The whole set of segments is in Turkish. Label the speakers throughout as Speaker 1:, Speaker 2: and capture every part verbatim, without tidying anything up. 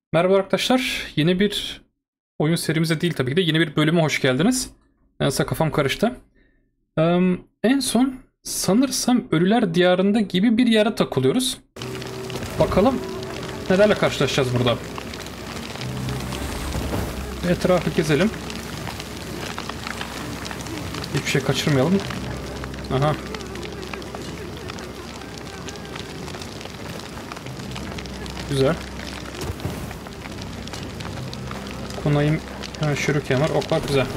Speaker 1: Merhaba arkadaşlar. Yeni bir oyun serimize değil tabii ki de yeni bir bölüme hoş geldiniz. Neyse kafam karıştı. Ee, en son sanırsam Ölüler Diyarı'nda gibi bir yere takılıyoruz. Bakalım nelerle karşılaşacağız burada. Etrafı gezelim. Hiçbir şey kaçırmayalım. Aha. Güzel. Kunayım. Ha, şuruken var. Oklar güzel.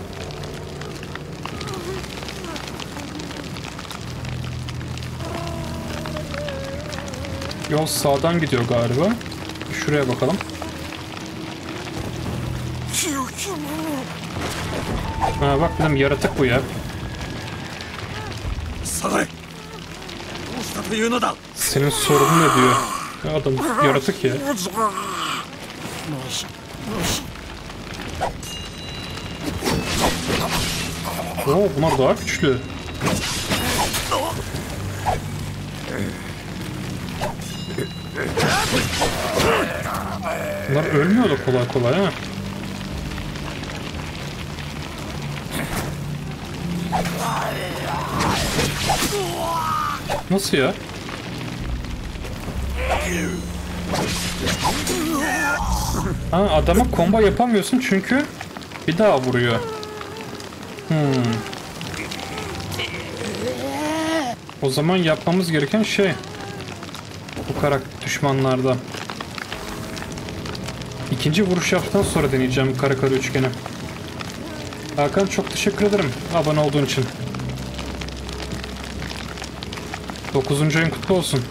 Speaker 1: Yol sağdan gidiyor galiba. Şuraya bakalım. Ha bak dedim, yaratık bu ya. Senin sorunun ne diyor? Ya adam yaratık ya. Oo, bunlar daha güçlü. Bunlar ölmüyor da kolay kolay ha. Nasıl ya? Ha, adama combo yapamıyorsun çünkü bir daha vuruyor. Hmm. O zaman yapmamız gereken şey bu karakter düşmanlarda. İkinci vuruş yaptıktan sonra deneyeceğim kara kara üçgeni. Hakan çok teşekkür ederim abone olduğun için. dokuzuncu ayın kutlu olsun.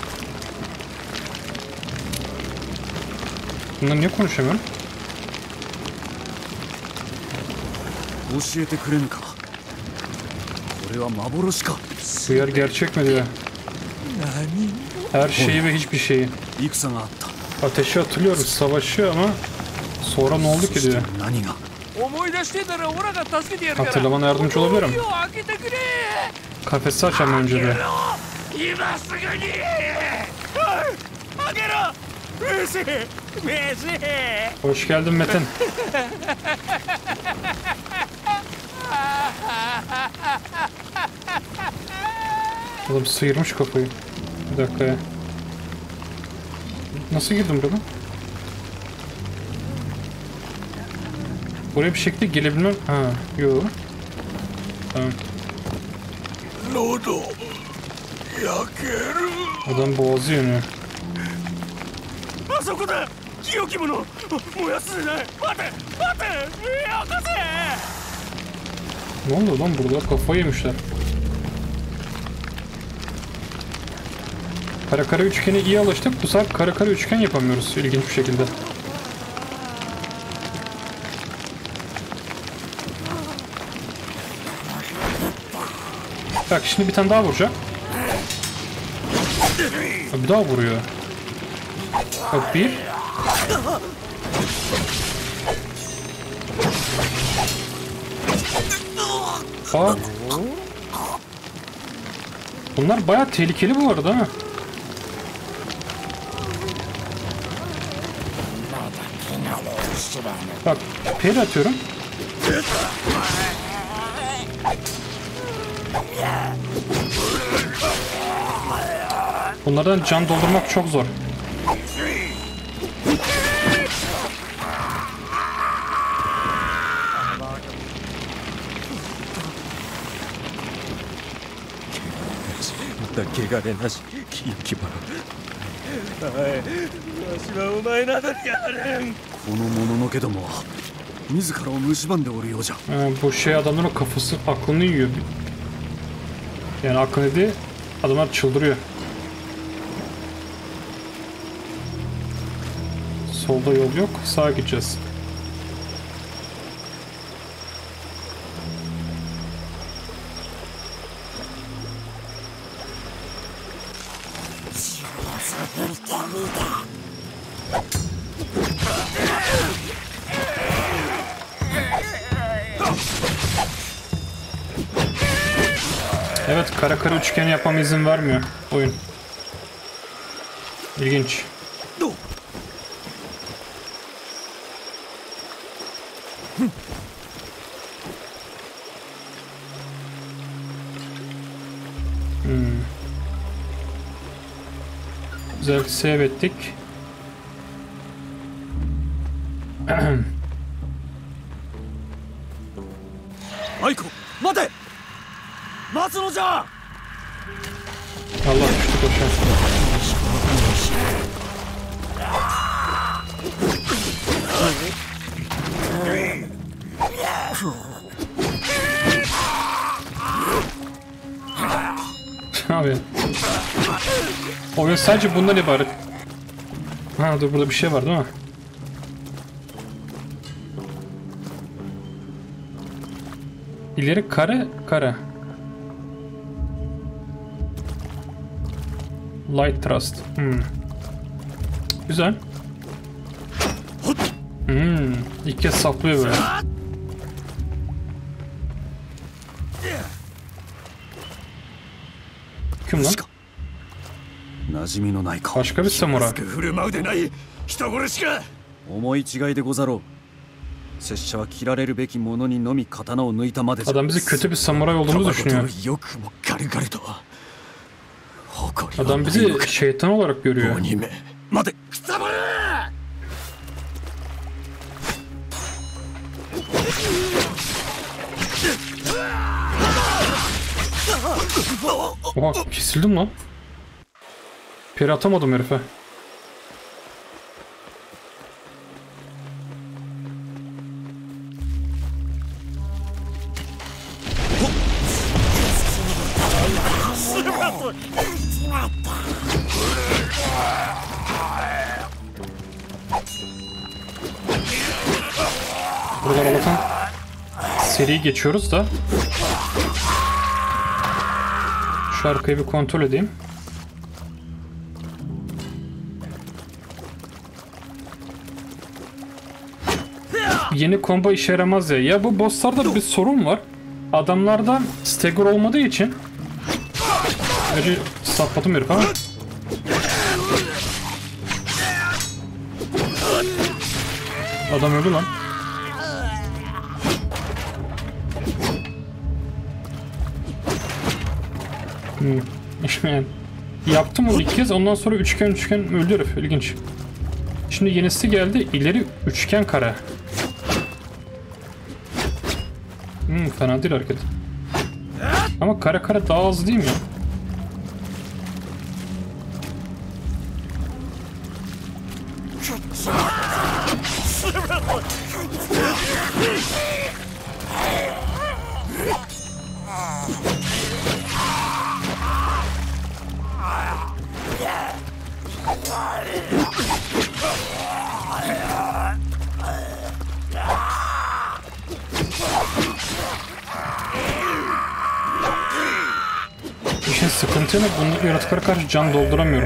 Speaker 1: Bundan niye konuşamıyorum? Bu yer gerçek mi diyor. Her şeyi ve hiçbir şeyi. Ateşi hatırlıyoruz, savaşı ama sonra ne oldu ki diyor. Hatırlamana yardımcı olabilirim. Kafesi açalım önce de. Hoş geldin Metin. Adam sıyırmış kafayı. Bir dakika ya. Nasıl girdim buraya? Buraya bir şekilde gelebilmem... Ha, yok. Tamam. Adam boğazı yanıyor. Ne oldu lan burada? Kafayı yemişler. Kara kara üçgene iyi alıştık. Bu sefer kara kara üçgen yapamıyoruz ilginç bir şekilde. Bak şimdi bir tane daha vuracak. Bir daha vuruyor. Bak bir. Aa. Bunlar bayağı tehlikeli bu arada ha. Bak peri atıyorum. Bunlardan can doldurmak çok zor. Ee, bu şey adamların kafası aklını yiyor. Yani aklını değil, adamlar çıldırıyor. Solda yol yok, sağa gideceğiz. Evet, kara kara üçgen yapmama izin vermiyor oyun. İlginç. Hmm. Güzel, save ettik.
Speaker 2: アイコ、待て。待つのじゃ。
Speaker 1: Allah düştü koşan. Abi. Oyun sadece bundan ibaret. Ha dur, burada bir şey var değil mi? İleri kare kare. Light Trust. Hmm. Güzel. Hmm. İlk kez saplıyor böyle. Kim lan? Başka bir samuray.
Speaker 2: 思い違いでござろう。拙者は切られるべきものにのみ刀を抜いたまで。
Speaker 1: Adam bizi kötü bir samuray olduğumuzu düşünüyor. Adam bizi şeytan olarak görüyor. Oha, kesildim lan. Peri atamadım herife. Buralar Allah'tan seri geçiyoruz da. Şu arkayı bir kontrol edeyim. Yeni combo işe yaramaz ya. Ya bu bosslarda bir sorun var. Adamlarda stagger olmadığı için. Önce sapladım herif ama. Adam öldü lan. Hmm. Yani yaptım onu ilk kez, ondan sonra üçgen üçgen öldü herif. İlginç. Şimdi yenisi geldi. İleri üçgen kare. Hmm, fena değil hareket. Ama kare kare daha az değil mi? İşin sıkıntı ne? Bunu yaratıklara karşı can dolduramıyorum.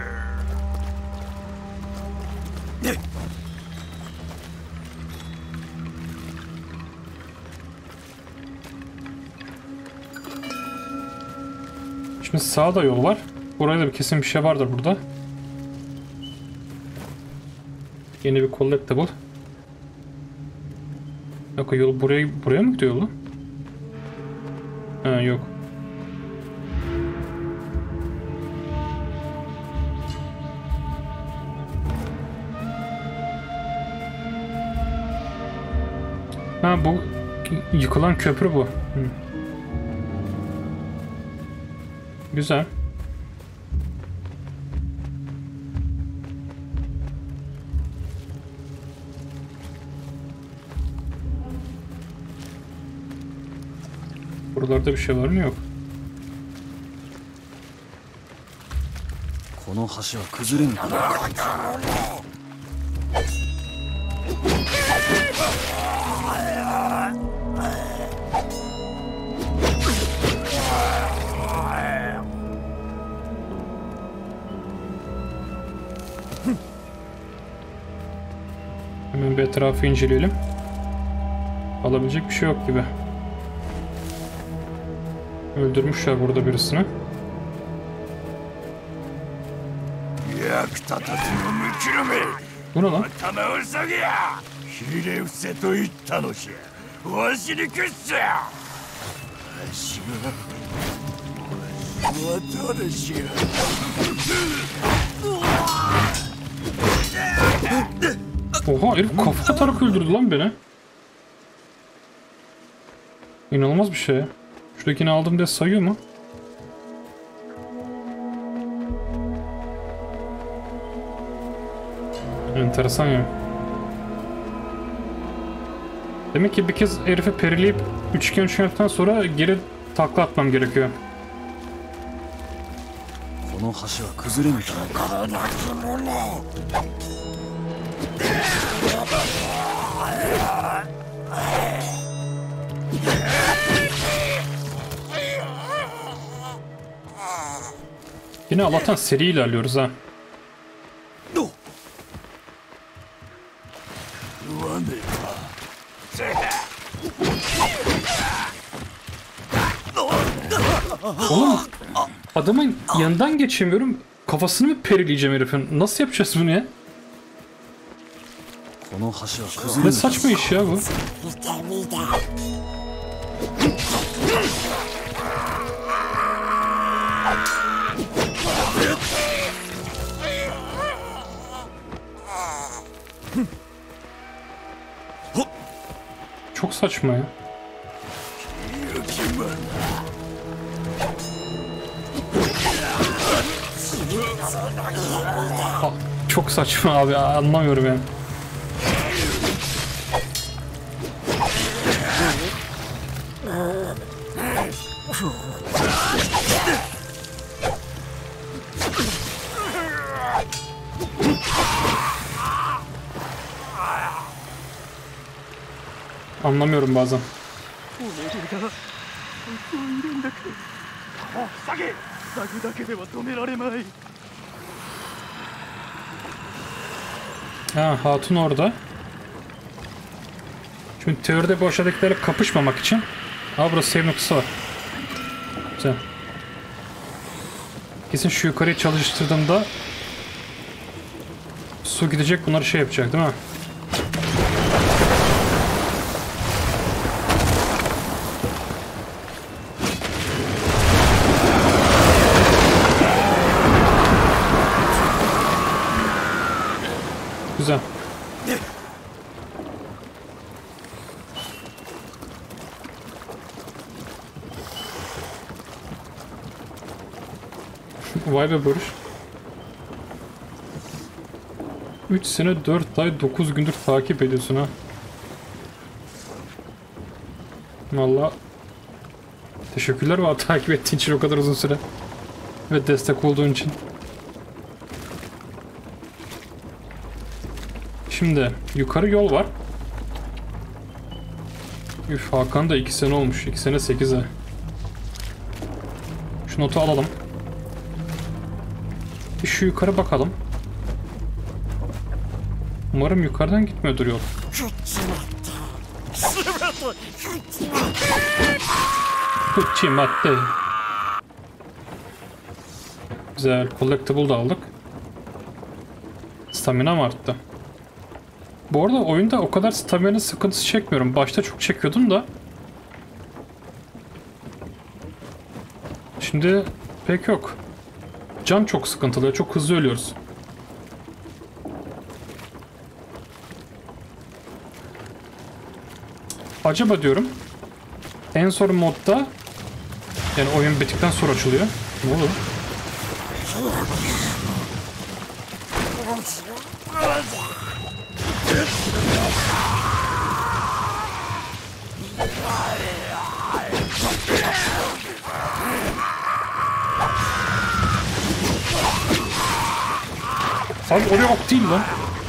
Speaker 1: Şimdi sağda yol var. Buraya da bir kesin bir şey vardır burada. Yeni bir collectible. Yok, yol buraya buraya mı gidiyor lan? Ha yok. Ha bu yıkılan köprü bu. Hı. Güzel. Buralarda bir şey var mı? Yok.
Speaker 2: この橋は崩れぬかな。
Speaker 1: Hemen bir etrafı inceleyelim. Alabilecek bir şey yok gibi. Öldürmüşler burada birisini. Bu ne lan?
Speaker 3: ひれ伏せと言ったのじゃ。わしにくっしゃ。わしはわしは誰じゃ。
Speaker 1: Oha herif kafa atarak öldürdü lan beni. İnanılmaz bir şey. Şuradakini aldım diye sayıyor mu? Enteresan ya. Demek ki bir kez herifi perileyip üçgen üçgenlikten sonra geri takla atmam gerekiyor.
Speaker 2: この橋は崩れぬためか。
Speaker 1: Yine Allah'tan seri ilerliyoruz ha. Oğlum adamın yanından geçemiyorum. Kafasını mı perileyeceğim herifin? Nasıl yapacağız bunu ya?
Speaker 2: この橋は崩れ
Speaker 1: Ne
Speaker 2: ぬ。
Speaker 1: saçma iş ya bu. Çok saçma ya. Aa, çok saçma abi, anlamıyorum yani. Anlamıyorum bazen.
Speaker 3: 下げ。塞ぐだけでは止められまい。
Speaker 1: Ha, hatun orada. Çünkü teoride bu aşağıdakilerle kapışmamak için. Aa, burası save noktası var. Güzel. Kesin şu yukarıyı çalıştırdığımda su gidecek, bunları şey yapacak değil mi? Güzel. Vay be Barış. üç sene dört ay dokuz gündür takip ediyorsun ha. Vallahi teşekkürler var takip ettiğin için o kadar uzun süre. Ve destek olduğun için. Şimdi yukarı yol var. Üf, Hakan da iki sene olmuş. iki sene sekiz ay. Şu notu alalım. Bir şu yukarı bakalım. Umarım yukarıdan gitmiyordur yol. Kuchi madde. Güzel. Collectible da aldık. Stamina mı arttı? Bu arada oyunda o kadar stamina sıkıntısı çekmiyorum. Başta çok çekiyordum da. Şimdi pek yok. Can çok sıkıntılı. Çok hızlı ölüyoruz. Acaba diyorum. En son modda, yani oyun bittikten sonra açılıyor. Ne olur? Abi oraya ok değil lan.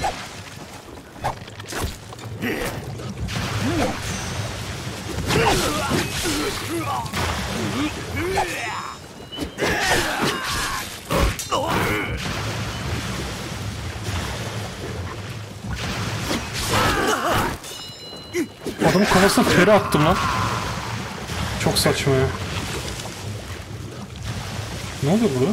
Speaker 1: Adamın kafasına peri attım lan. Çok saçma ya. Ne oluyor burada?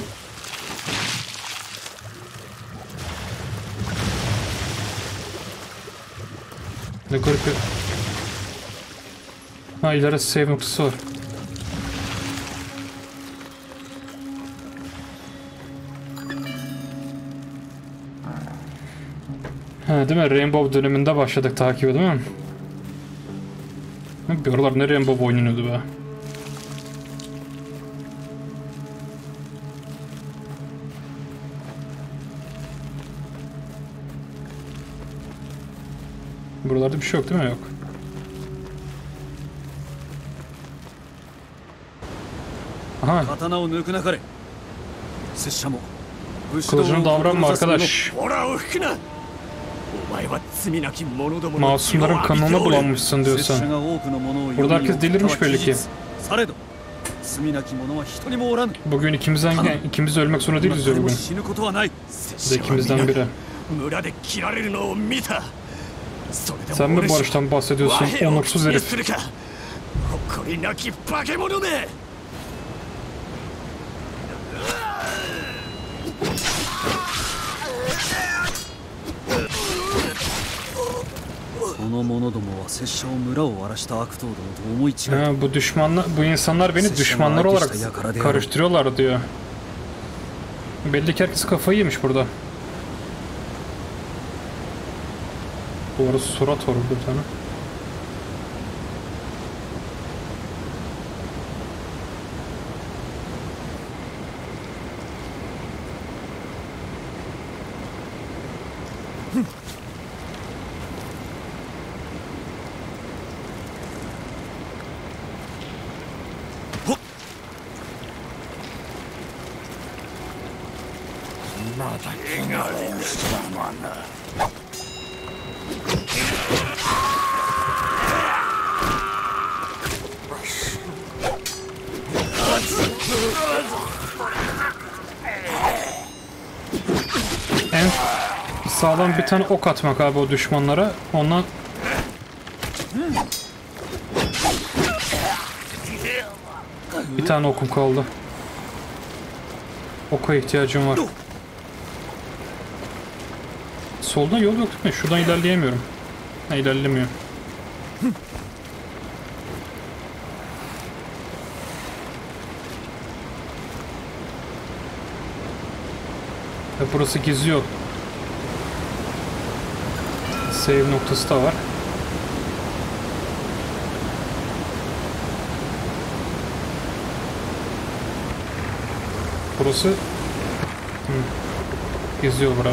Speaker 1: Ne garip bir... Ha, ileride save noktası var. Ha, değil mi? Rainbow döneminde başladık takibe, değil mi? Bir aralar ne Rainbow oynanıyordu be. Buralarda bir şey yok değil mi? Yok. Aha.
Speaker 2: 刀を抜くなかれ。拙者も武士道を
Speaker 1: Kılıcını davranma
Speaker 2: 志す者
Speaker 1: arkadaş.
Speaker 3: オラを吹くな。お前は罪なき者どもの血を
Speaker 1: Masumların
Speaker 3: 浴びて
Speaker 1: kanına
Speaker 3: おる。
Speaker 1: bulanmışsın
Speaker 2: 拙者
Speaker 1: diyorsan.
Speaker 2: が多くの者を
Speaker 1: Burada herkes delirmiş belli ki.
Speaker 2: されど罪なき者は一人もおらぬ。
Speaker 1: Bugün ikimizden ikimiz de ölmek zorunda değiliz ya
Speaker 2: 誰も
Speaker 1: bugün.
Speaker 2: 死ぬことはない。
Speaker 1: De ikimizden biri.
Speaker 3: 村で切られるのを見た。それで
Speaker 1: Sen
Speaker 3: も
Speaker 1: mi
Speaker 3: 俺
Speaker 1: barıştan bahsediyorsun?
Speaker 3: 和平を
Speaker 1: Onursuz
Speaker 3: 口に
Speaker 1: herif.
Speaker 3: するか。誇りなき化け物め。
Speaker 2: この者どもは拙者を村を荒らした悪党どもと思い違い、
Speaker 1: Ha, bu düşmanlar, bu insanlar beni düşmanlar olarak karıştırıyorlar diyor. Belli ki herkes kafayı yemiş burada. Bu arada surat var bir tane. En sağlam bir tane ok atmak abi o düşmanlara. Ondan bir tane okum kaldı. Oka ihtiyacım var. Solda yol yok değil mi? Şuradan ilerleyemiyorum. Ha, ilerlemiyor. Ya burası geziyor. Save noktası da var. Burası Hı. geziyor burada.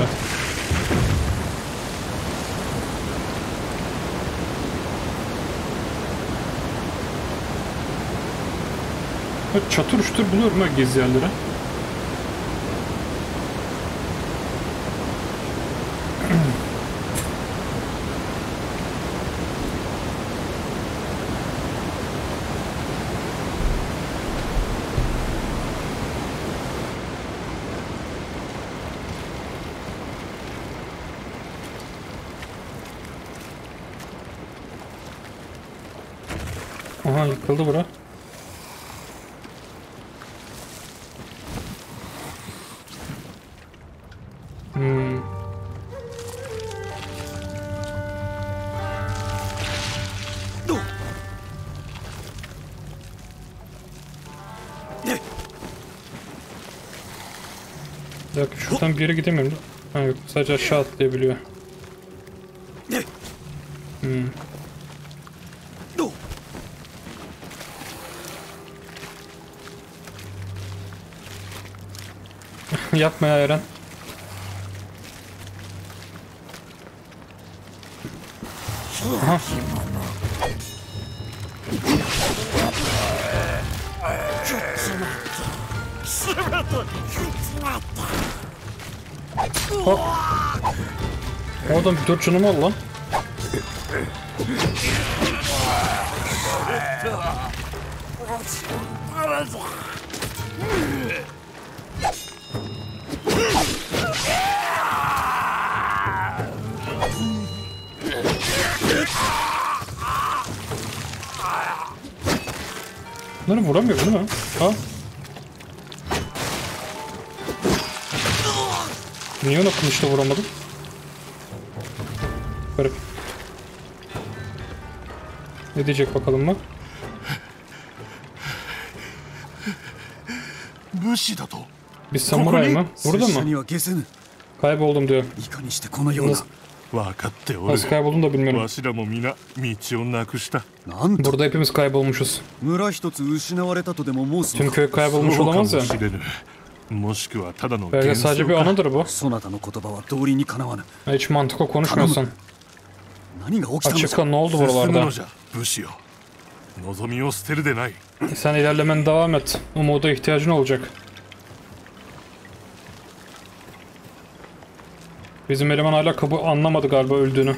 Speaker 1: Çatır çutur buluyorum ha gezi yerleri. Aha, yıkıldı bura. Hmm. Bir dakika, şuradan bir yere gidemiyorum. Ha yok, sadece aşağı atlayabiliyor. Hmm. Yapma ya Eren. Aha. Hop. O adam dört canımı al lan. Bunları vuramıyor değil mi? Ha? Niye ona kılıçla vuramadım? Garip. Ne diyecek bakalım bak.
Speaker 3: 武士だと
Speaker 1: Bir samuray mı? Burada
Speaker 2: 拙者
Speaker 1: mı?
Speaker 2: には消せぬ。
Speaker 1: Kayboldum diyor.
Speaker 2: いかにしてこのような。
Speaker 1: Nasıl,
Speaker 3: 分かっておる
Speaker 1: nasıl kayboldum da bilmiyorum.
Speaker 3: わしらも皆道をなくした
Speaker 2: なんと
Speaker 1: Burada hepimiz kaybolmuşuz.
Speaker 2: 村一つ失われたとでも申す
Speaker 1: Tüm
Speaker 2: のか。
Speaker 1: köy kaybolmuş
Speaker 3: そうかも
Speaker 1: olamaz ya.
Speaker 3: しれぬもしくはただの
Speaker 1: Belki
Speaker 3: 幻
Speaker 1: sadece
Speaker 3: 想
Speaker 1: bir
Speaker 3: か
Speaker 1: anıdır bu.
Speaker 2: そなたの言葉は道理にかなわぬ。
Speaker 1: Hiç mantıklı konuşmuyorsun.
Speaker 2: 何が起きたのじ
Speaker 1: Açıkla
Speaker 2: ゃ。
Speaker 1: ne oldu
Speaker 3: 進む
Speaker 1: buralarda?
Speaker 3: のじゃ武士よ望みを捨てるでない
Speaker 1: Sen ilerlemen devam et. Umuda ihtiyacın olacak. Bizim eleman hala kabı anlamadı galiba öldüğünü.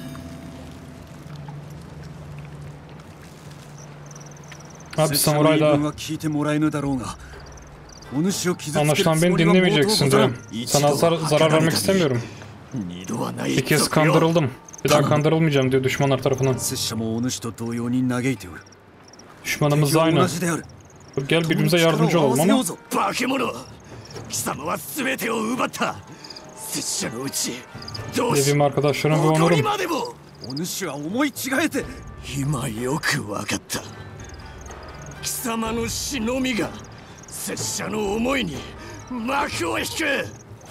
Speaker 1: Abi
Speaker 2: 拙者の
Speaker 1: samuray
Speaker 2: 言い分
Speaker 1: daha.
Speaker 2: は聞いてもらえぬだろうが、お主を傷つける
Speaker 1: Anlaşılan
Speaker 2: つも
Speaker 1: beni
Speaker 2: りは毛頭
Speaker 1: dinlemeyeceksin
Speaker 2: ござら
Speaker 1: diyor.
Speaker 2: ん。
Speaker 1: Sana zar zarar vermek istemiyorum.
Speaker 2: 二度はない
Speaker 1: Bir kez
Speaker 2: 賊よ。
Speaker 1: kandırıldım. Bir daha kandırılmayacağım diyor düşmanlar tarafından.
Speaker 2: 拙者もお主と同様に嘆いておる。
Speaker 1: Düşmanımız
Speaker 2: 敵
Speaker 1: da
Speaker 2: は
Speaker 1: aynı.
Speaker 2: 同じである。
Speaker 1: Gel birbirimize yardımcı olalım ama
Speaker 3: 化け物貴様は全てを奪った拙者のうちどうし
Speaker 1: evim arkadaşlarım ve
Speaker 3: 誇り
Speaker 1: onurum.
Speaker 3: までも
Speaker 2: お主は思い違えて。
Speaker 3: 今よく分かった貴様の死のみが拙者の思いに幕を引く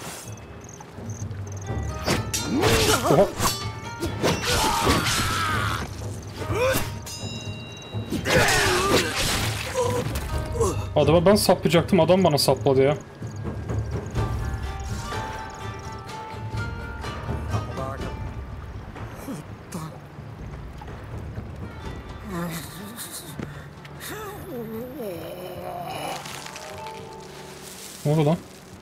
Speaker 1: Oha. Adama ben saplayacaktım, adam bana sapladı ya. Ne oldu lan?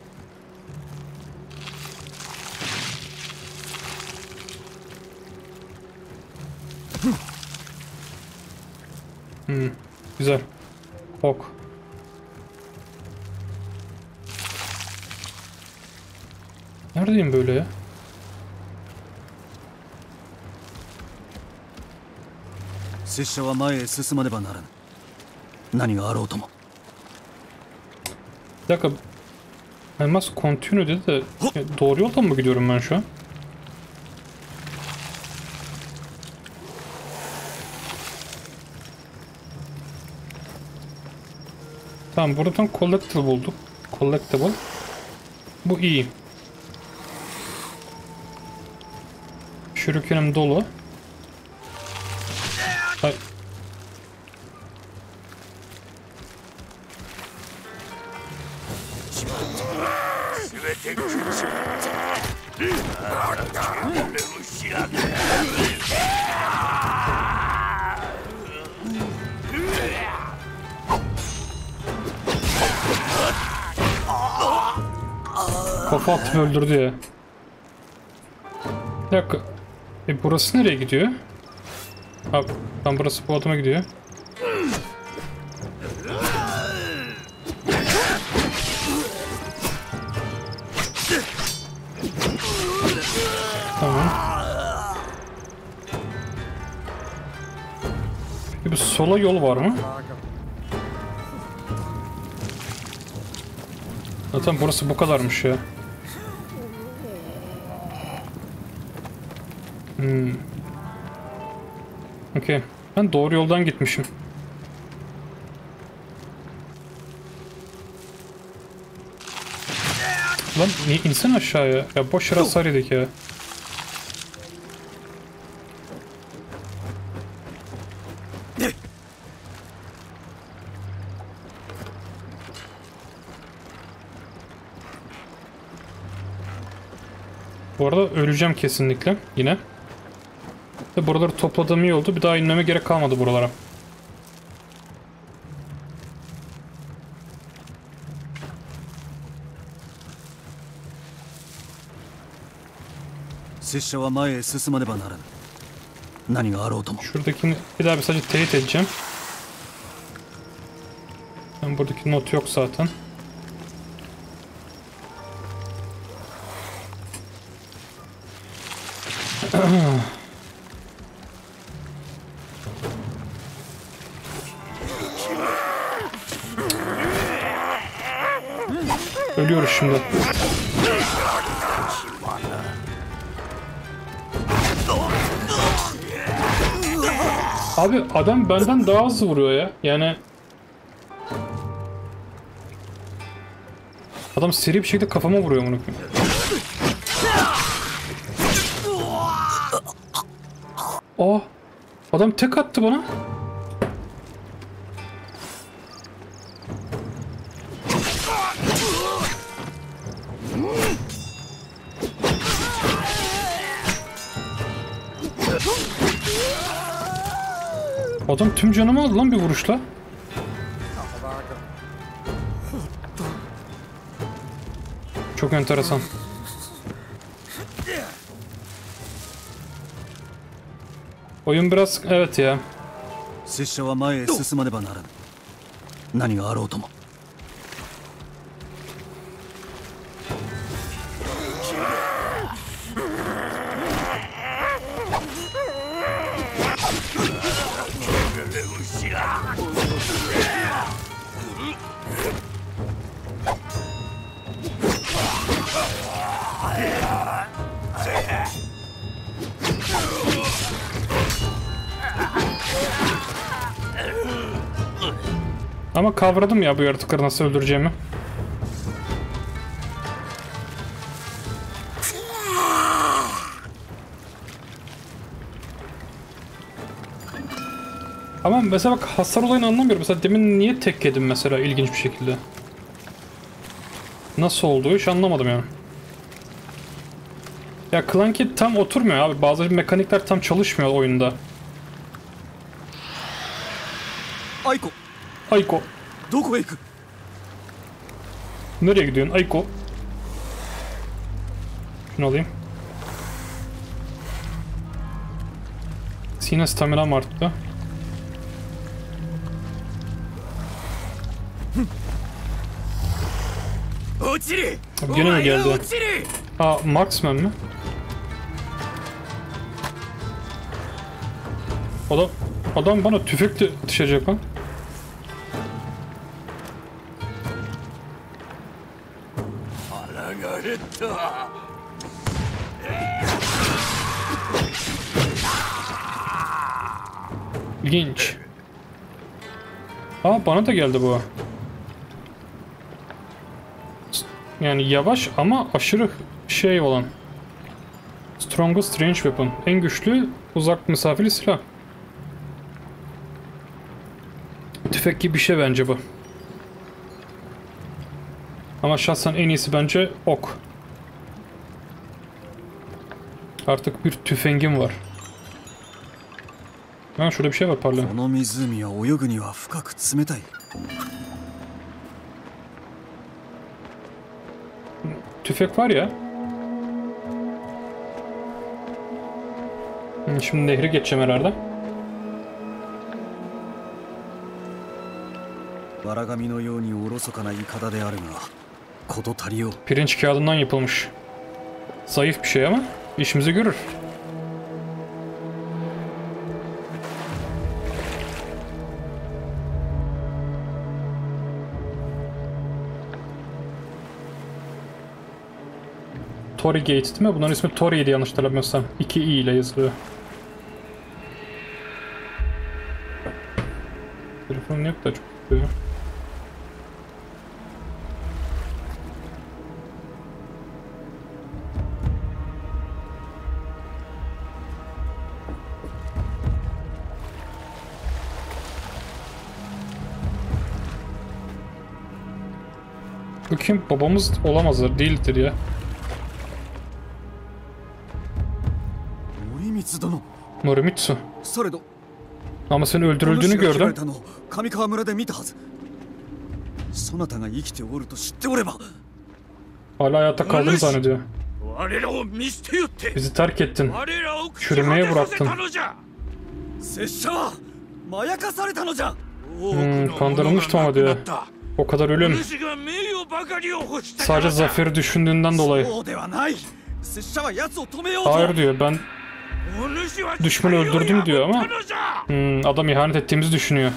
Speaker 1: Hmm, güzel. Ok. Neredeyim böyle ya?
Speaker 2: 拙者は前へ進まねばならぬ。何があろうとも。
Speaker 1: Bir dakika. I must continue dedi de e, doğru yoldan mı gidiyorum ben şu an? Tamam, buradan collectible bulduk. Collectible. Bu iyi. Şürükenim dolu. Ay. Kafa attı öldürdü ya. Bir dakika. E burası nereye gidiyor? Abi tam burası bu adama gidiyor. Tamam. Peki bir sola yol var mı? Zaten burası bu kadarmış ya. Hmm. Okey. Ben doğru yoldan gitmişim. Lan niye insan aşağıya? Ya boş yere hasar yedik ya. Bu arada öleceğim kesinlikle yine. Ve buraları topladığım iyi oldu. Bir daha inmeme gerek kalmadı buralara. Şuradakini bir daha bir sadece teyit edeceğim. Ben buradaki not yok zaten. Ölüyoruz şimdi. Abi adam benden daha hızlı vuruyor ya. Yani adam seri bir şekilde kafama vuruyor bunu. Aa, adam tek attı bana. Adam tüm canımı aldı lan bir vuruşla. Çok enteresan. Oyun biraz evet ya.
Speaker 2: 拙者は前へ進まねばならぬ。何があろうとも。
Speaker 1: Ama kavradım ya bu yaratıkları nasıl öldüreceğimi. Ama mesela bak hasar olayını anlamıyorum. Mesela demin niye tek yedim mesela ilginç bir şekilde. Nasıl oldu hiç anlamadım yani. Ya Clunky tam oturmuyor abi. Bazı mekanikler tam çalışmıyor oyunda.
Speaker 2: Aiko.
Speaker 1: Aiko.
Speaker 2: どこへ行く？
Speaker 1: Nereye gidiyorsun Aiko? Şunu alayım. Yine staminam arttı. Gene mi geldi? Aa, Marksman mi? Adam, adam bana tüfekle atışacak lan. İlginç. Aa, bana da geldi bu. Yani yavaş ama aşırı şey olan. Strongest range weapon. En güçlü uzak mesafeli silah. Tüfek gibi bir şey bence bu. Ama şahsen en iyisi bence ok. Artık bir tüfengim var. Ha, şurada bir şey var parlayan.
Speaker 2: この湖は泳ぐには深く冷たい。
Speaker 1: Tüfek var ya. Şimdi nehri geçeceğim herhalde.
Speaker 2: わらがみのようにおろそかなイカダであるが、事足りよう。
Speaker 1: Pirinç kağıdından yapılmış. Zayıf bir şey ama işimizi görür. Tori Gate değil mi? Bunların ismi Tori'ydi yanlış hatırlamıyorsam. iki i ile yazılıyor. Telefonum yok da çok tutuyor. Bu kim? Babamız olamazlar, değildir ya.
Speaker 2: 森光殿。
Speaker 1: Morimitsu.
Speaker 2: されど
Speaker 1: Ama senin öldürüldüğünü
Speaker 2: お主が切られ
Speaker 1: gördüm.
Speaker 2: たのを上川村で見たはず。そなたが生きておると知っておれば。
Speaker 1: Hala hayatta kaldığını zannediyor.
Speaker 3: 我らを見捨てよって
Speaker 1: Bizi terk ettin.
Speaker 3: 我らを朽ち
Speaker 1: Çürümeye
Speaker 3: 果てさせ
Speaker 1: bıraktın.
Speaker 3: たのじゃ。
Speaker 2: 拙者はまやかされたのじゃ。
Speaker 1: Hmm, kandırılmıştım ama diyor. O kadar ölüm.
Speaker 3: お主が名誉ばかりを欲したか
Speaker 1: Sadece
Speaker 3: らじゃ。
Speaker 1: zaferi düşündüğünden dolayı.
Speaker 2: そうではない。拙者は奴を止めようと。
Speaker 1: Hayır diyor, ben
Speaker 3: お主は
Speaker 1: düşmanı öldürdüm diyor ama
Speaker 3: 誓いを破ったのじゃ。
Speaker 1: hmm, adam ihanet ettiğimizi düşünüyor.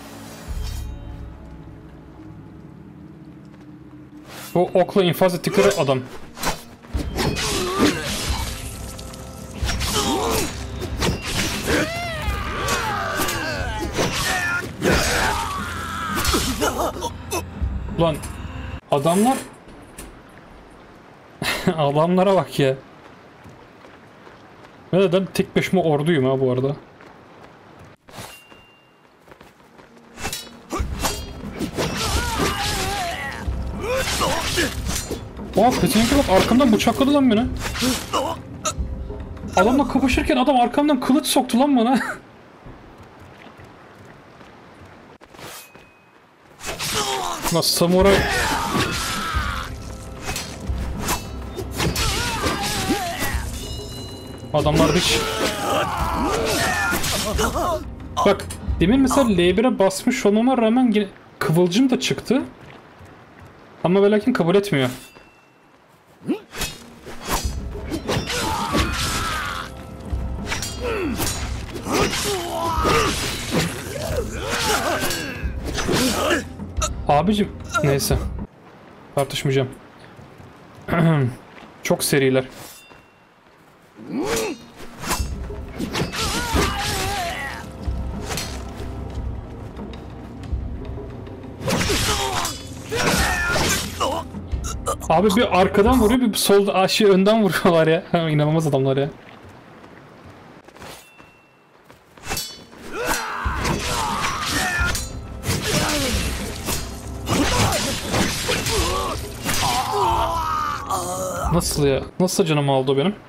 Speaker 1: Bu okla infaz ettikleri adam. Ulan adamlar adamlara bak ya. Neden tek başıma orduyum ha bu arada. Aa peteğinke bak arkamdan bıçakladı lan beni. Adamla kapışırken adam arkamdan kılıç soktu lan bana. Nasıl samuray? Adamlar hiç... Bak demin mesela L bir'e basmış olmama rağmen yine kıvılcım da çıktı. Ama ve lakin kabul etmiyor. Abicim neyse. Tartışmayacağım. Çok seriler. Abi bir arkadan vuruyor, bir solda aşağı önden vuruyorlar ya. Ha, inanılmaz adamlar ya. Nasıl ya? Nasıl canımı aldı o benim?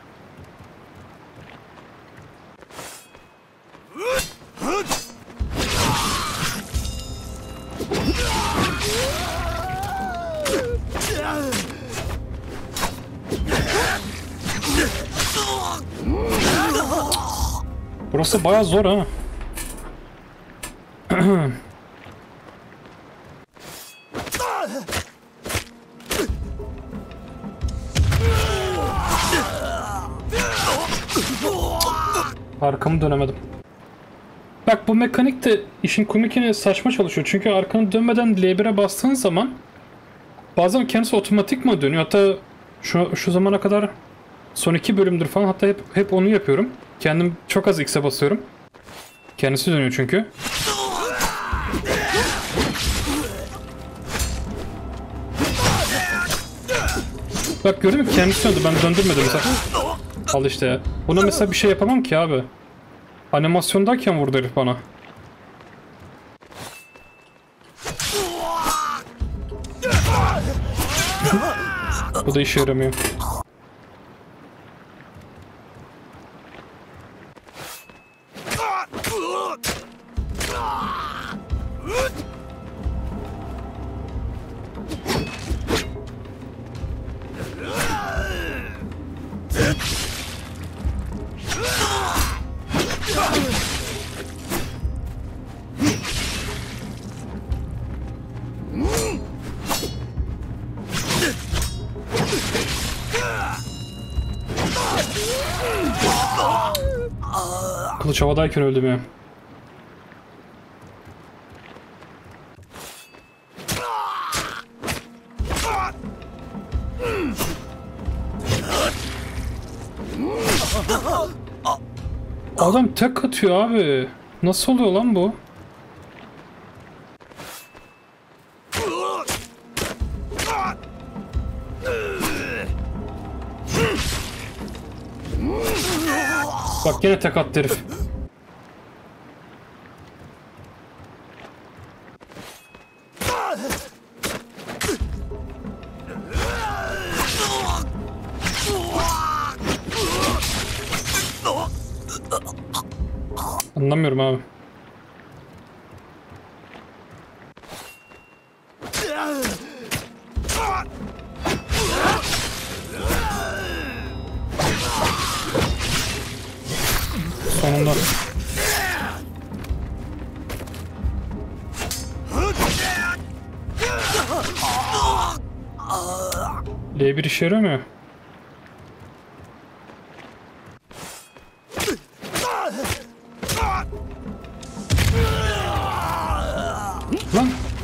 Speaker 1: Burası bayağı zor ha. Arkamı dönemedim. Bak bu mekanik de işin komikine saçma çalışıyor. Çünkü arkanı dönmeden L bir'e bastığın zaman bazen kendisi otomatikman dönüyor. Hatta şu, şu zamana kadar son iki bölümdür falan hatta hep, hep onu yapıyorum. Kendim çok az X'e basıyorum. Kendisi dönüyor çünkü. Bak gördün mü? Kendisi döndü. Ben döndürmedim mesela. Al işte ya. Buna mesela bir şey yapamam ki abi. Animasyondayken vurdu herif bana. Bu da işe yaramıyor. Kılıç havadayken öldüm ya. Adam tek atıyor abi. Nasıl oluyor lan bu? Bak yine tek attı herif. Anlamıyorum abi. Sonunda. L bir işe yaramıyor. Lan.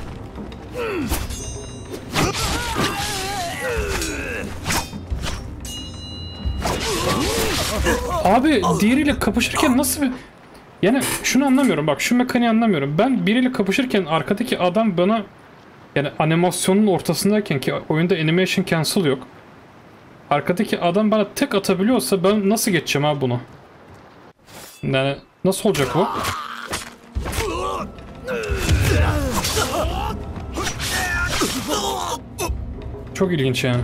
Speaker 1: Abi diğeriyle kapışırken nasıl bir... Yani şunu anlamıyorum bak, şu mekaniği anlamıyorum. Ben biriyle kapışırken arkadaki adam bana Yani animasyonun ortasındayken ki oyunda animation cancel yok. Arkadaki adam bana tek atabiliyorsa ben nasıl geçeceğim abi bunu? Yani nasıl olacak bu? Çok ilginç yani.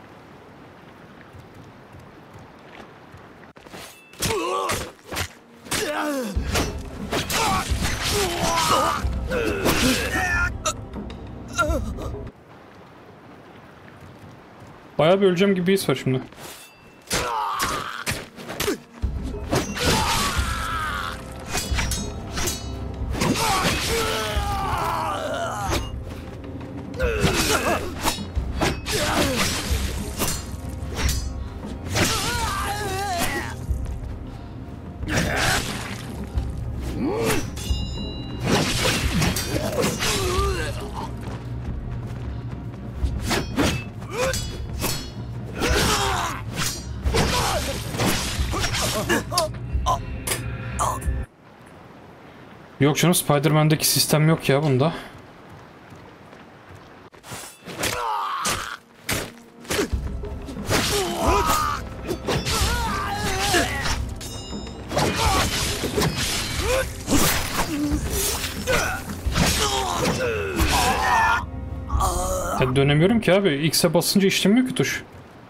Speaker 1: Bayağı bir öleceğim gibi bir his var şimdi. Yok canım, Spider-Man'deki sistem yok ya bunda. Ya dönemiyorum ki abi. X'e basınca işlemiyor ki tuş.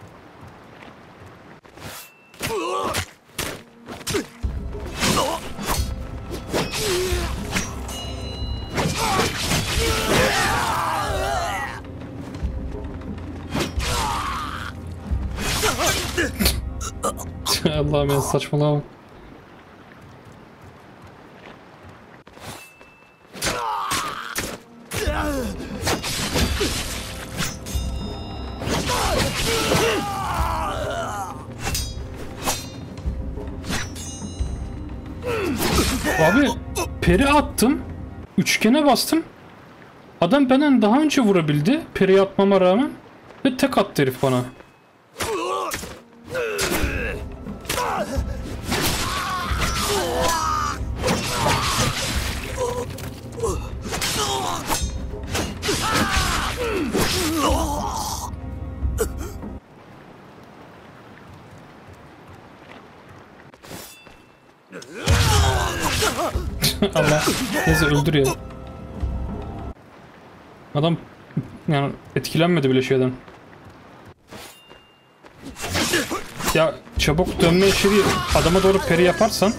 Speaker 1: Allah'ım ya, saçmalama. Abi peri attım. Üçgene bastım. Adam benden daha önce vurabildi. Peri atmama rağmen. Ve tek attı herif bana. Allah. Neyse öldür ya. Adam yani etkilenmedi bile şeyden. Ya çabuk dönme işi değil. Adama doğru peri yaparsan.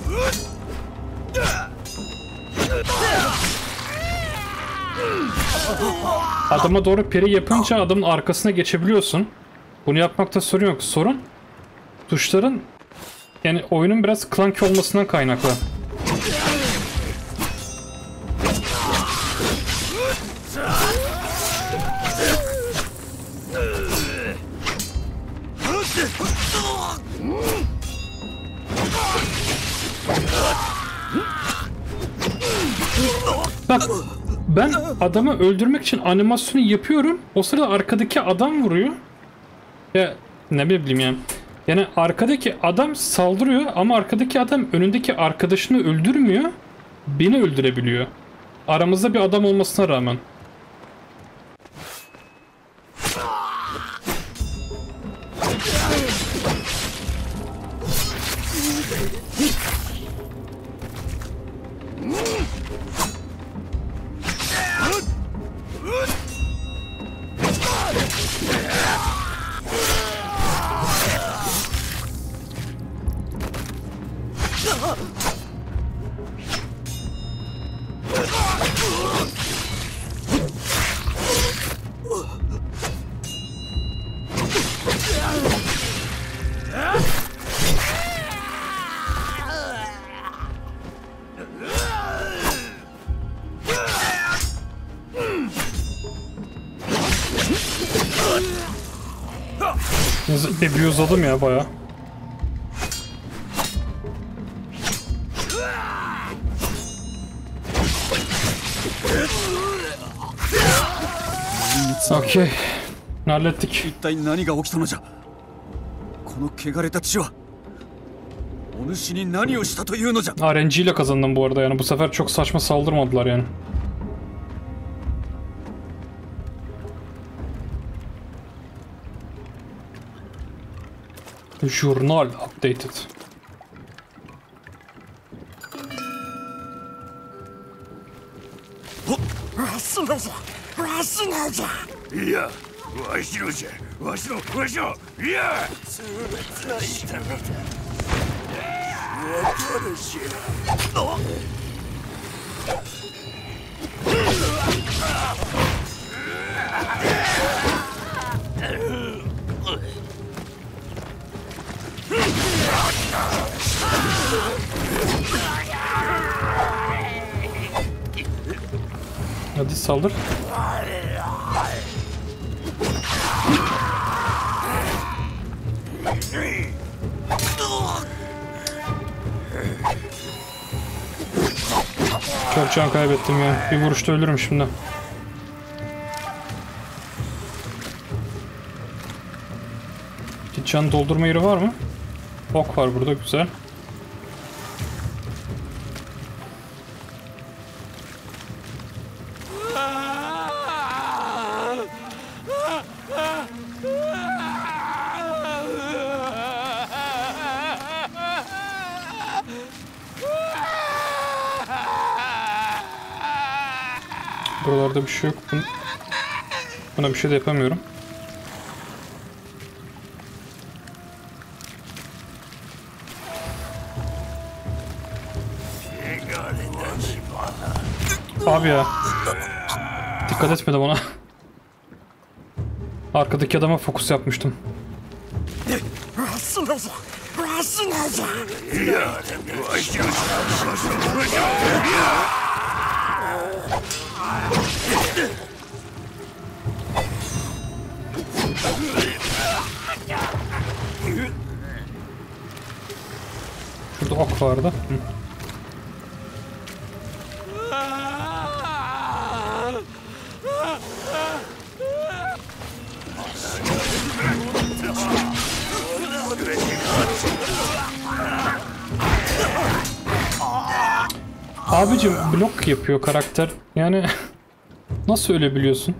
Speaker 1: Adama doğru peri yapınca adamın arkasına geçebiliyorsun. Bunu yapmakta sorun yok. Sorun tuşların yani oyunun biraz clunky olmasından kaynaklı. Bak ben adamı öldürmek için animasyonu yapıyorum. O sırada arkadaki adam vuruyor. Ya ne bileyim ya. Yani arkadaki adam saldırıyor ama arkadaki adam önündeki arkadaşını öldürmüyor. Beni öldürebiliyor. Aramızda bir adam olmasına rağmen. Bir uzadım ya bayağı. Okey. Hallettik.
Speaker 2: 一体何が起きたのじゃ。この汚れた血はお主に何をしたというのじゃ。
Speaker 1: R N G ile kazandım bu arada, yani bu sefer çok saçma saldırmadılar yani. Journal updated.
Speaker 3: いや、わしのじゃ、わしの、わしの、いや。
Speaker 1: Hadi saldır. Çok can kaybettim ya. Bir vuruşta ölürüm şimdi. Hiç can doldurma yeri var mı? Ok var burada, güzel. Buralarda bir şey yok. Buna bir şey de yapamıyorum. Abi ya. Dikkat etmedim ona. Arkadaki adama fokus yapmıştım. Şurada ok vardı. Hı. Abicim blok yapıyor karakter. Yani nasıl ölebiliyorsun?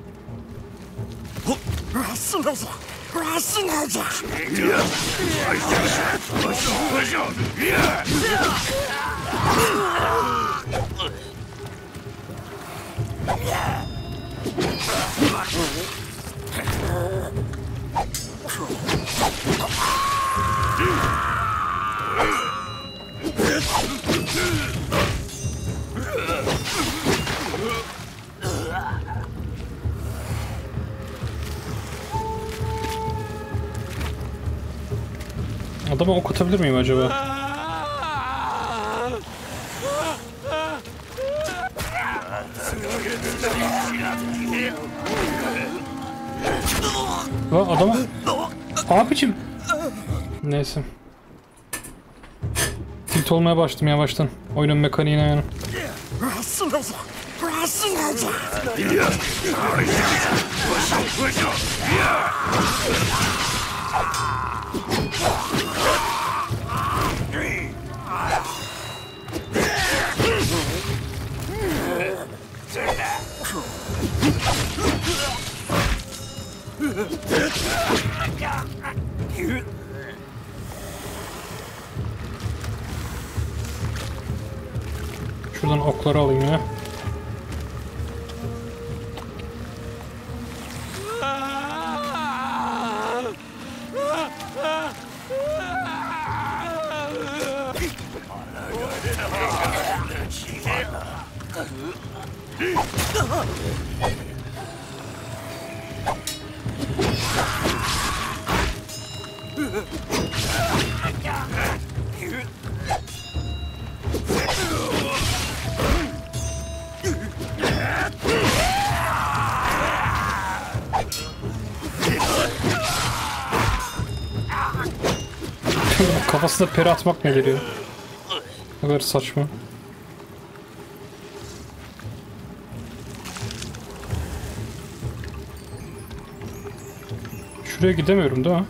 Speaker 1: Adama ok atabilir miyim acaba? Va adama... Abicim! Neyse. Tilt olmaya başladım yavaştan. Oyunun mekaniğine yani. Şuradan okları alayım ya. Kafasına peri atmak ne geliyor? Ne kadar saçma. Şuraya gidemiyorum değil mi?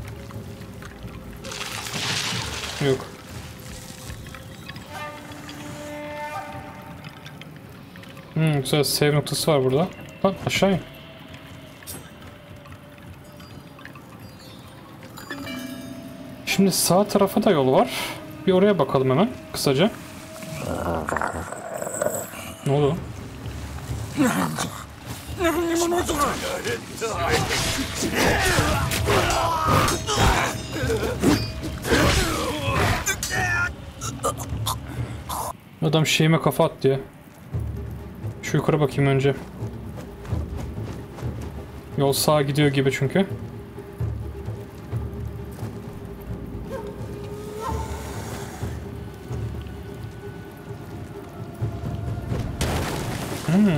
Speaker 1: Yok. Hmm, güzel save noktası var burada. Lan aşağı in. Şimdi sağ tarafa da yol var. Bir oraya bakalım hemen kısaca. Ne oldu? Adam şeyime kafa attı ya. Şu yukarı bakayım önce. Yol sağa gidiyor gibi çünkü. Hmm.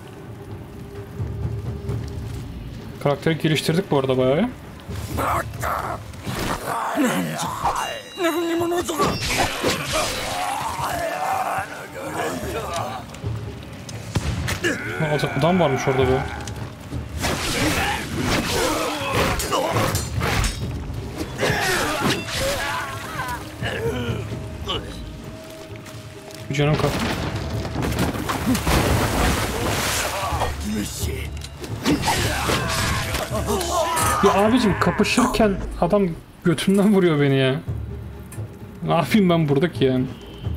Speaker 1: Karakteri geliştirdik bu arada bayağı. Adam varmış orada be. Canım kal. Ya abicim kapışırken adam götümden vuruyor beni ya. Ne yapayım ben buradaki yani?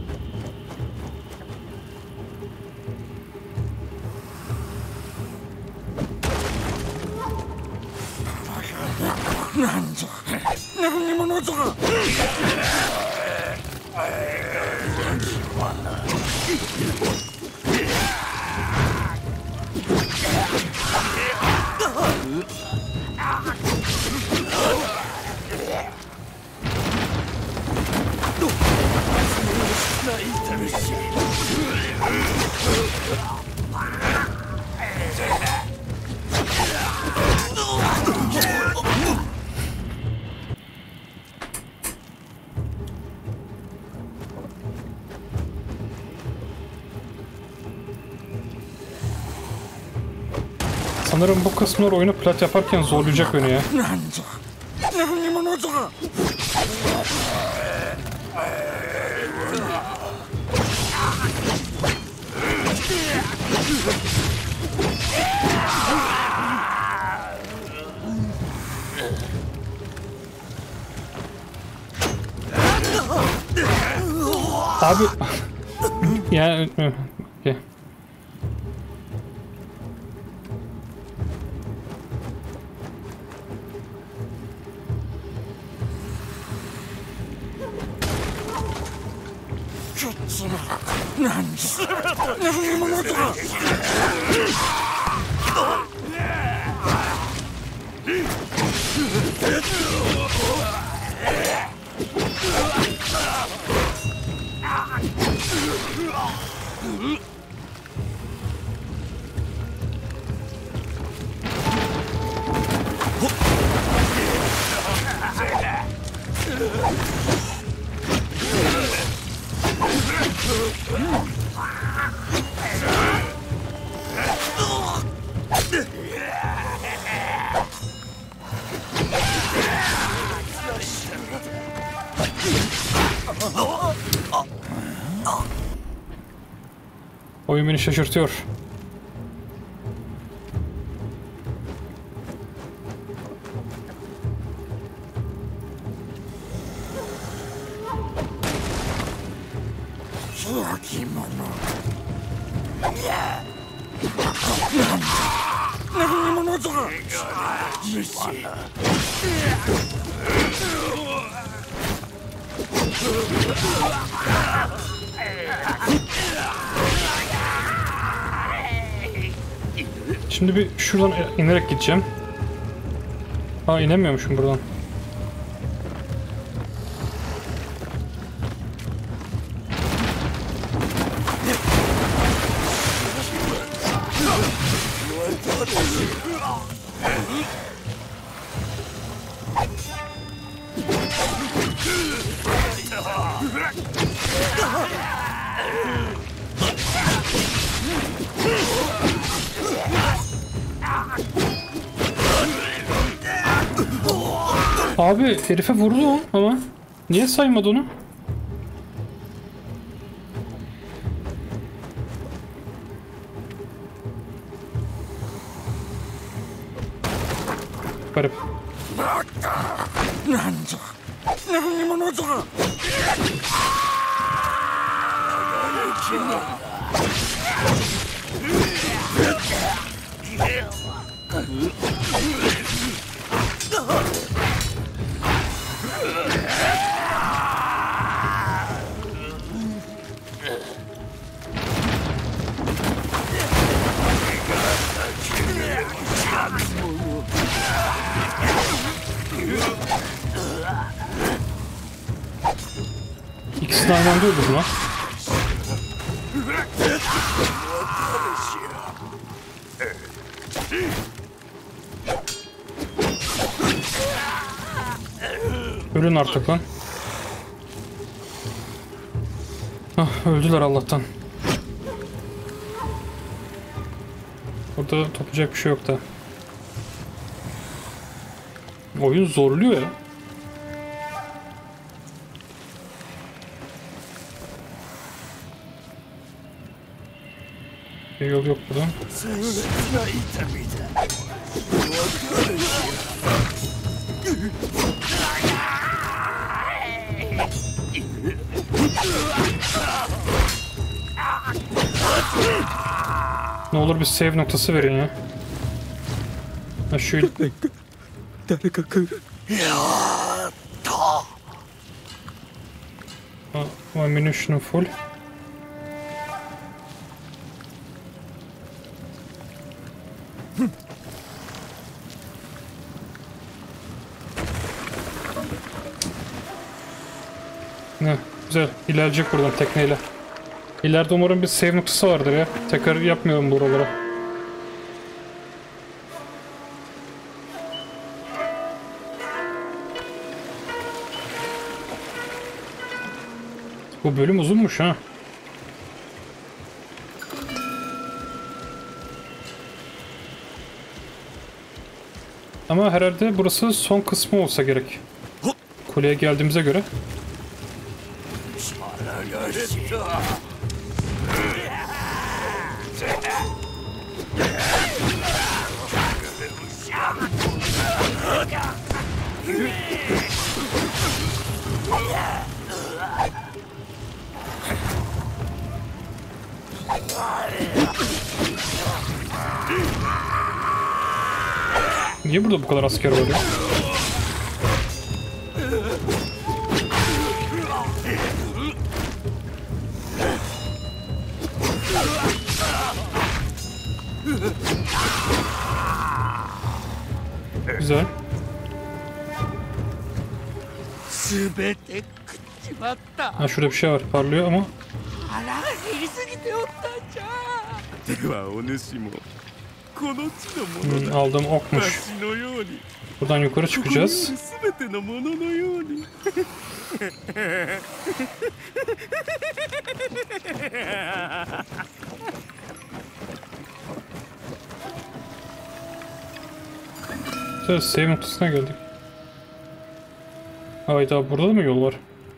Speaker 1: Sanırım bu kısımlar oyunu plat yaparken zorlayacak beni ya. Abi yani okay. Oyun beni şaşırtıyor. Şimdi bir şuradan inerek gideceğim. Aa inemiyormuşum buradan. Abi herife vurdu o ama niye saymadı onu? Garip.
Speaker 2: 何者だ。
Speaker 1: İkisini aynı anda öldürdüm lan. Ölün artık lan. Ah, öldüler Allah'tan. Burada toplayacak bir şey yok da. Oyun zorluyor ya. Bir yol yok buradan. Ne olur bir save noktası verin ya. Ha şu
Speaker 2: 誰か来る。
Speaker 1: Ha, ammunition full. Ne güzel ilerleyecek buradan tekneyle. İleride umarım bir save noktası vardır ya. Tekrar yapmıyorum buralara. Bu bölüm uzunmuş ha. Ama herhalde burası son kısmı olsa gerek. Kuleye geldiğimize göre. Niye burada bu kadar asker var ya? Güzel. Ha şurada bir şey var parlıyor ama. Hmm, aldığım okmuş. Buradan yukarı çıkacağız. Güzel, save noktasına geldik. Hayda, burada da mı yol var?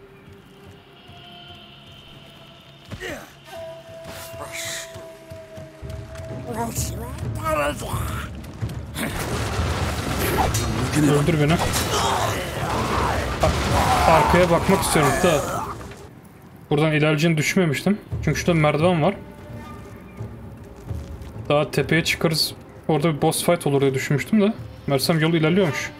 Speaker 1: Öldür beni. A arkaya bakmak istiyorum da. Buradan ilerleyeceğini düşünmemiştim. Çünkü şurada merdiven var. Daha tepeye çıkarız. Orada bir boss fight olur diye düşünmüştüm de. Meğersem yolu ilerliyormuş.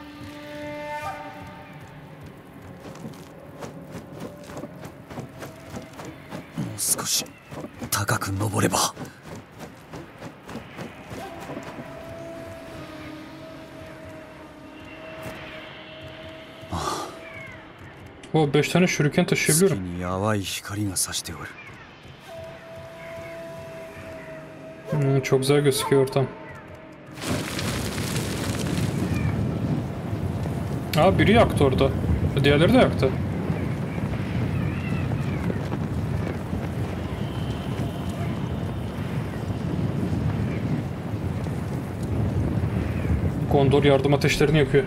Speaker 2: 少し高く登れば。
Speaker 1: O beş tane şuriken
Speaker 2: 月
Speaker 1: taşıyabiliyorum.
Speaker 2: に淡い光が差しておる。
Speaker 1: Hmm, çok güzel gözüküyor ortam. Aa, biri yaktı orada. Diğerleri de yaktı. Gondor yardım ateşlerini yakıyor.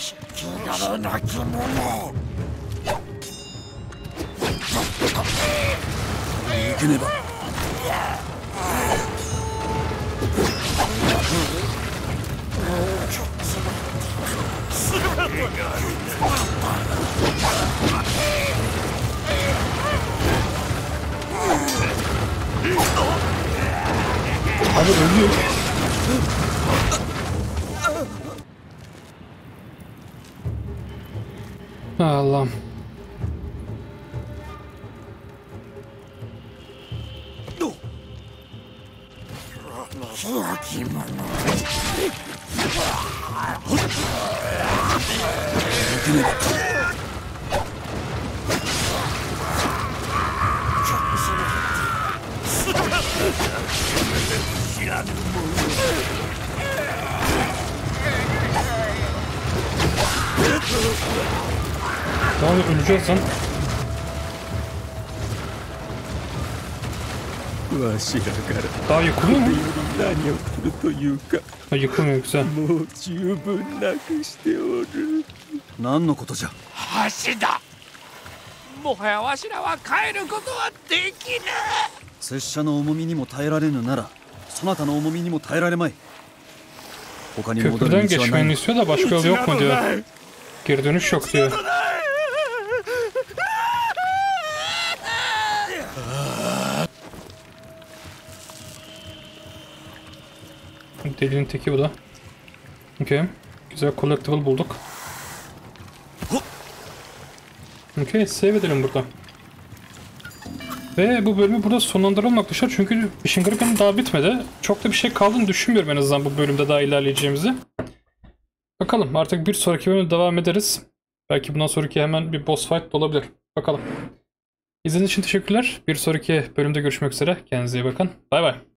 Speaker 3: 汚れなき者。
Speaker 2: 行けねば。
Speaker 1: Abi ölüyor. Allah'ım. Tamam öleceğiz lan.
Speaker 2: わしらから
Speaker 1: Daha yıkılıyor mu?
Speaker 2: 何をするというか
Speaker 1: Ha, yıkılmıyor güzel.
Speaker 2: もう十分なくしておる。何のことじゃ。
Speaker 3: 橋だ。もはやわしらは帰ることはできぬ。
Speaker 2: 拙者の重みにも耐えられぬならそなたの重みにも耐えられまい。他に戻
Speaker 1: Köprüden
Speaker 2: る道はな
Speaker 1: geçmeni
Speaker 2: い。
Speaker 1: istiyor da başka yol yok mu diyor. Geri dönüş yok diyor. Delinin teki bu da. Okey. Güzel collectible bulduk. Okey, save edelim burada. Ve bu bölümü burada sonlandıralım arkadaşlar. Çünkü işin garibi daha bitmedi. Çok da bir şey kaldığını düşünmüyorum en azından bu bölümde daha ilerleyeceğimizi. Bakalım artık bir sonraki bölümde devam ederiz. Belki bundan sonraki hemen bir boss fight da olabilir. Bakalım. İzlediğiniz için teşekkürler. Bir sonraki bölümde görüşmek üzere. Kendinize iyi bakın. Bay bay.